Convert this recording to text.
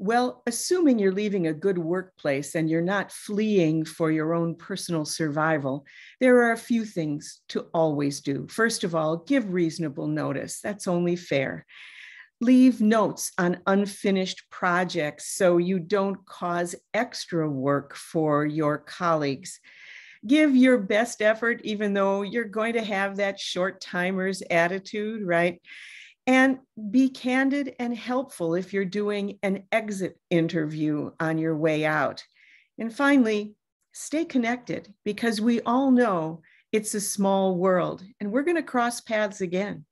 Well, assuming you're leaving a good workplace and you're not fleeing for your own personal survival, there are a few things to always do. First of all, give reasonable notice. That's only fair. Leave notes on unfinished projects so you don't cause extra work for your colleagues. Give your best effort, even though you're going to have that short timers attitude, right? And be candid and helpful if you're doing an exit interview on your way out. And finally, stay connected because we all know it's a small world and we're going to cross paths again.